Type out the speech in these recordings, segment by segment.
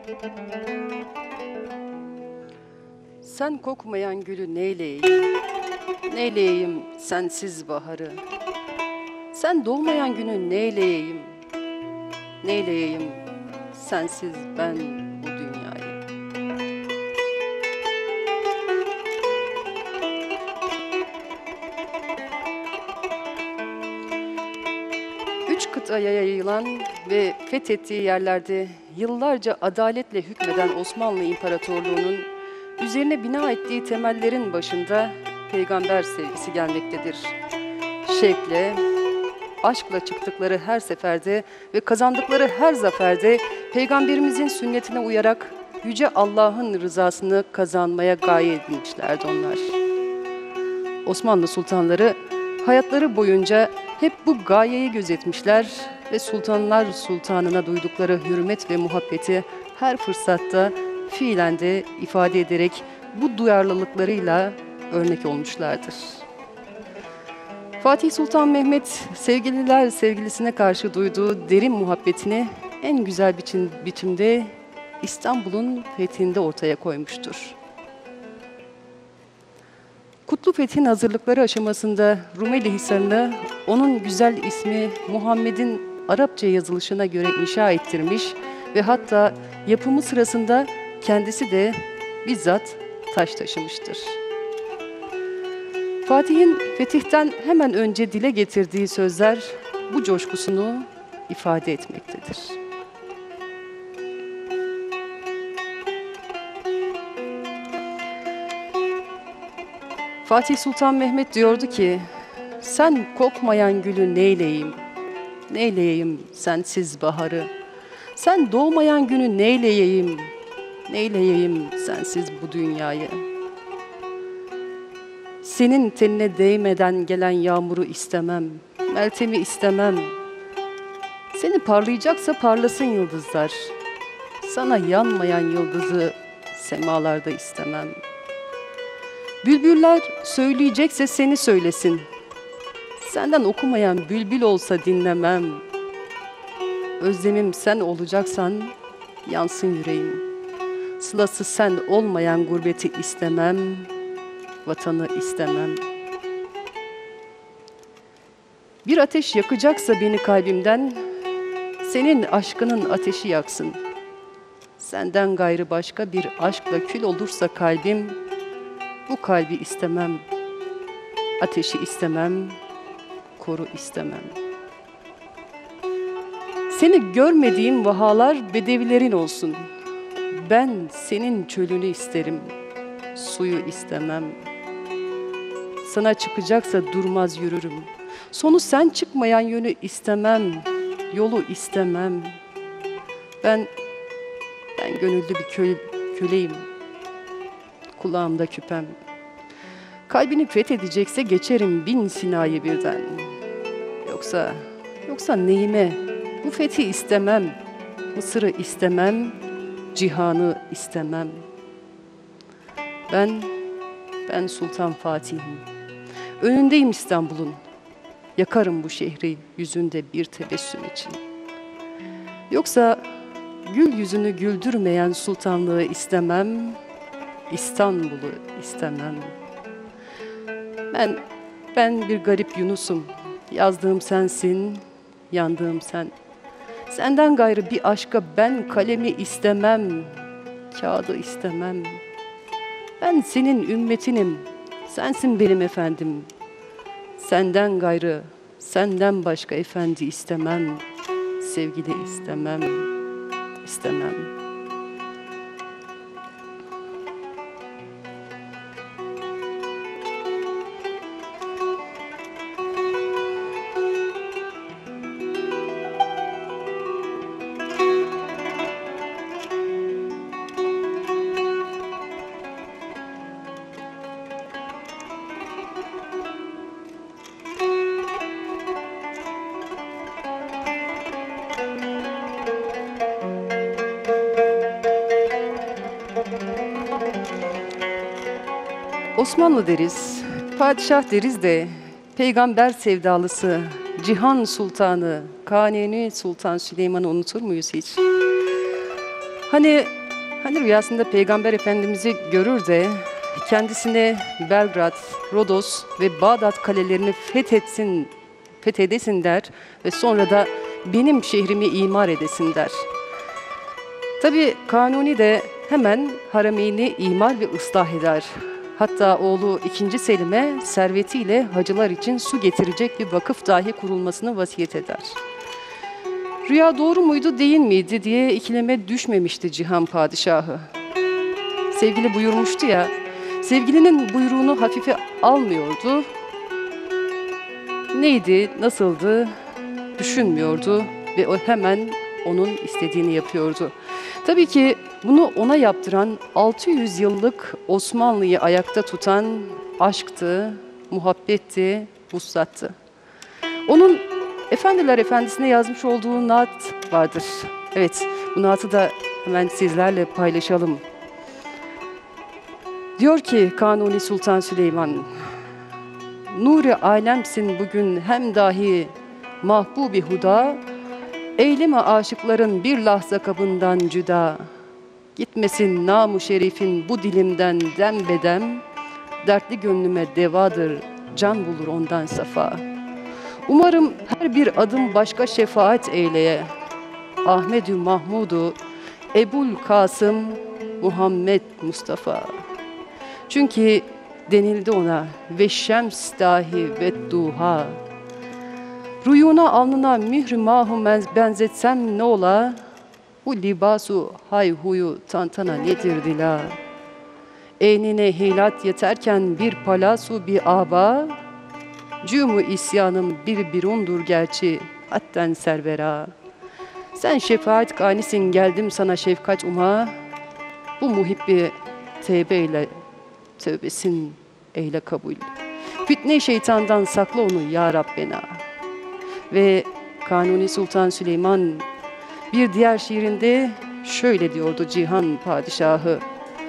Sen kokmayan gülü neyleyeyim, neyleyeyim sensiz baharı. Sen doğmayan günü neyleyeyim, neyleyeyim sensiz ben bu dünyayı. Üç kıtaya yayılan ve fethettiği yerlerde yıllarca adaletle hükmeden Osmanlı İmparatorluğu'nun üzerine bina ettiği temellerin başında peygamber sevgisi gelmektedir. Şevkle, aşkla çıktıkları her seferde ve kazandıkları her zaferde peygamberimizin sünnetine uyarak Yüce Allah'ın rızasını kazanmaya gaye edilmişlerdi onlar. Osmanlı sultanları hayatları boyunca hep bu gayeyi gözetmişler ve sultanlar sultanına duydukları hürmet ve muhabbeti her fırsatta fiilen de ifade ederek bu duyarlılıklarıyla örnek olmuşlardır. Fatih Sultan Mehmet, sevgililer sevgilisine karşı duyduğu derin muhabbetini en güzel biçimde İstanbul'un fethinde ortaya koymuştur. Kutlu Fethin hazırlıkları aşamasında Rumeli Hisarı'nı onun güzel ismi Muhammed'in Arapça yazılışına göre inşa ettirmiş ve hatta yapımı sırasında kendisi de bizzat taş taşımıştır. Fatih'in fetihten hemen önce dile getirdiği sözler bu coşkusunu ifade etmektedir. Fatih Sultan Mehmet diyordu ki, sen kokmayan gülü neyleyeyim, neyleyeyim sensiz baharı. Sen doğmayan günü neyleyeyim, neyleyeyim sensiz bu dünyayı. Senin tenine değmeden gelen yağmuru istemem, meltemi istemem. Seni parlayacaksa parlasın yıldızlar. Sana yanmayan yıldızı semalarda istemem. Bülbüller söyleyecekse seni söylesin. Senden okumayan bülbül olsa dinlemem. Özlemim sen olacaksan yansın yüreğim. Sılası sen olmayan gurbeti istemem. Vatanı istemem. Bir ateş yakacaksa beni kalbimden, senin aşkının ateşi yaksın. Senden gayrı başka bir aşkla kül olursa kalbim, bu kalbi istemem. Ateşi istemem, koru istemem. Seni görmediğim vahalar bedevilerin olsun. Ben senin çölünü isterim, suyu istemem. Sana çıkacaksa durmaz yürürüm. Sonu sen çıkmayan yönü istemem, yolu istemem. Ben gönüllü bir köleyim, kulağımda küpem. Kalbini fethedecekse geçerim 1000 sinayı birden. Yoksa neyime? Bu fethi istemem, Mısır'ı istemem, cihanı istemem. Ben Sultan Fatih'im. Önündeyim İstanbul'un. Yakarım bu şehri yüzünde bir tebessüm için. Yoksa gül yüzünü güldürmeyen sultanlığı istemem, İstanbul'u istemem. Ben bir garip Yunus'um. Yazdığım sensin, yandığım sen. Senden gayrı bir aşka ben kalemi istemem, kağıdı istemem. Ben senin ümmetinim, sensin benim efendim. Senden gayrı, senden başka efendi istemem, sevgili istemem, istemem. Osmanlı deriz, padişah deriz de peygamber sevdalısı, cihan sultanı, Kanuni Sultan Süleyman'ı unutur muyuz hiç? Hani Hani rüyasında Peygamber Efendimiz'i görür de kendisine Belgrad, Rodos ve Bağdat kalelerini fethedesin der ve sonra da benim şehrimi imar edesin der. Tabi Kanuni de hemen Harameyni imar ve ıslah eder. Hatta oğlu 2. Selim'e servetiyle hacılar için su getirecek bir vakıf dahi kurulmasını vasiyet eder. Rüya doğru muydu değil miydi diye ikileme düşmemişti Cihan Padişahı. Sevgili buyurmuştu ya, sevgilinin buyruğunu hafife almıyordu. Neydi, nasıldı düşünmüyordu ve o hemen onun istediğini yapıyordu. Tabii ki bunu ona yaptıran 600 yıllık Osmanlı'yı ayakta tutan aşktı, muhabbetti, vuslattı. Onun Efendiler Efendisi'ne yazmış olduğu naat vardır. Evet, bu naatı da hemen sizlerle paylaşalım. Diyor ki Kanuni Sultan Süleyman, Nuri alemsin bugün hem dahi mahbubi huda, eyleme aşıkların bir lahza kabından cüda. Gitmesin nam-ı şerifin bu dilimden dem bedem, dertli gönlüme devadır, can bulur ondan safa. Umarım her bir adım başka şefaat eyleye, Ahmedü Mahmudu, Ebul Kasım, Muhammed Mustafa. Çünkü denildi ona ve şems dahi ve duha. Ruyuna alnına mührü mahu benzetsem ne ola? Bu libasu hayhuyu tantana nedir dila? Eynine hilat yeterken bir palasu bir aba, cümü isyanım bir birundur gerçi hatten servera. Sen şefaat ganisin geldim sana şefkat uma, bu muhibbi tevbeyle tövbesin eyle kabul. Fitne şeytandan sakla onu ya Rabbena. Ve Kanuni Sultan Süleyman bir diğer şiirinde şöyle diyordu Cihan Padişahı.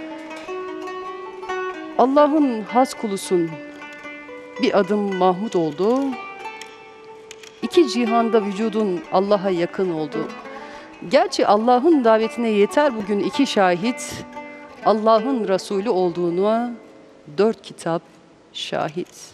Allah'ın has kulusun, bir adım Mahmud oldu. İki cihanda vücudun Allah'a yakın oldu. Gerçi Allah'ın davetine yeter bugün iki şahit, Allah'ın Resulü olduğuna 4 kitap şahit.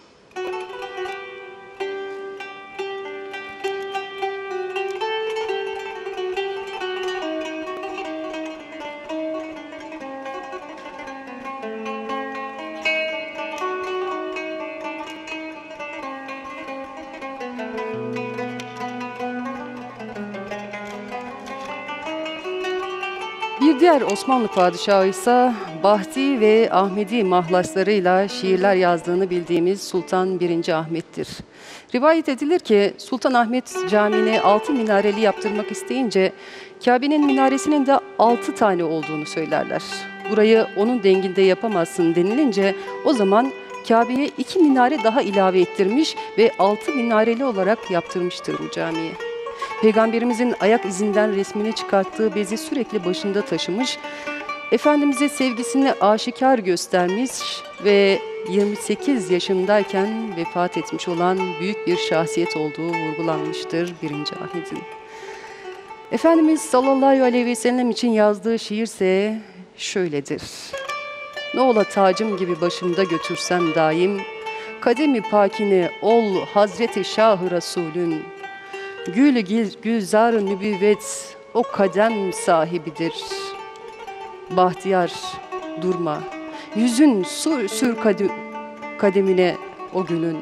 Bir diğer Osmanlı padişahı ise Bahti ve Ahmedi mahlaslarıyla şiirler yazdığını bildiğimiz Sultan 1. Ahmet'tir. Rivayet edilir ki Sultan Ahmet Camii'ne 6 minareli yaptırmak isteyince Kabe'nin minaresinin de 6 tane olduğunu söylerler. Burayı onun denginde yapamazsın denilince o zaman Kabe'ye 2 minare daha ilave ettirmiş ve 6 minareli olarak yaptırmıştır bu camiyi. Peygamberimizin ayak izinden resmini çıkarttığı bezi sürekli başında taşımış, Efendimiz'e sevgisini aşikar göstermiş ve 28 yaşındayken vefat etmiş olan büyük bir şahsiyet olduğu vurgulanmıştır 1. Ahmet'in. Efendimiz sallallahu aleyhi ve sellem için yazdığı şiirse şöyledir. Ne ola tacım gibi başımda götürsem daim, kademi pakine ol Hazreti Şah-ı Resulün, Gül gülzar-ı nübüvvet o kadem sahibidir. Bahtiyar durma, yüzün sür kademine o günün.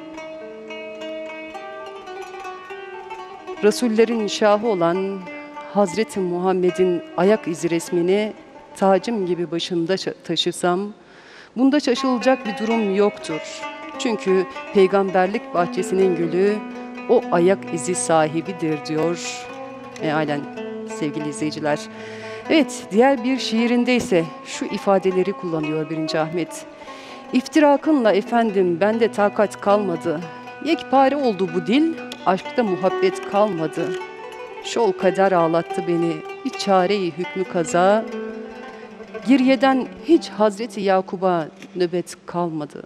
Resullerin şahı olan Hazreti Muhammed'in ayak izi resmini tacım gibi başımda taşısam, bunda şaşılacak bir durum yoktur. Çünkü peygamberlik bahçesinin gülü o ayak izi sahibidir diyor mealen sevgili izleyiciler. Evet, diğer bir şiirinde ise şu ifadeleri kullanıyor 1. Ahmet. İftirakınla efendim bende takat kalmadı. Yekpare oldu bu dil, aşkta muhabbet kalmadı. Şol kader ağlattı beni, bir çare-i hükmü kaza. Giryeden hiç Hazreti Yakub'a nöbet kalmadı.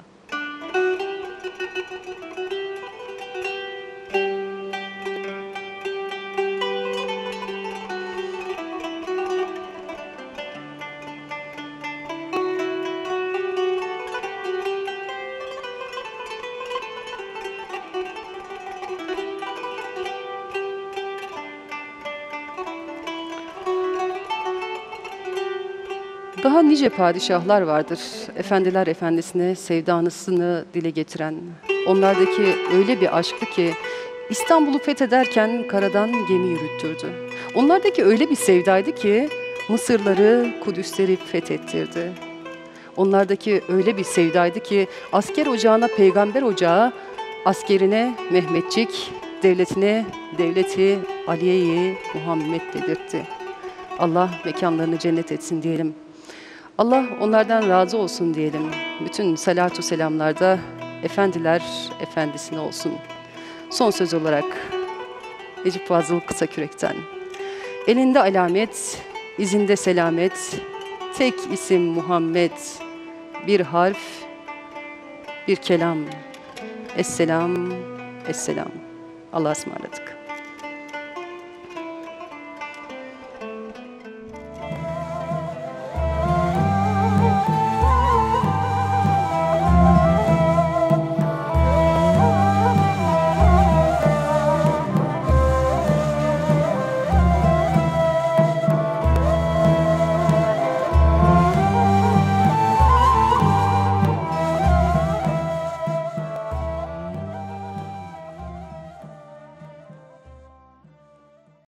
Daha nice padişahlar vardır, efendiler efendisine sevdanısını dile getiren. Onlardaki öyle bir aşktı ki İstanbul'u fethederken karadan gemi yürüttürdü. Onlardaki öyle bir sevdaydı ki Mısırları, Kudüsleri fethettirdi. Onlardaki öyle bir sevdaydı ki asker ocağına peygamber ocağı, askerine Mehmetçik, devletine devleti Aliye-i Muhammed dedirtti. Allah mekanlarını cennet etsin diyelim. Allah onlardan razı olsun diyelim. Bütün salatu selamlarda efendiler efendisine olsun. Son söz olarak Necip Fazıl Kısakürek'ten. Elinde alamet, izinde selamet, tek isim Muhammed, bir harf, bir kelam. Esselam, esselam. Allah'a ısmarladık.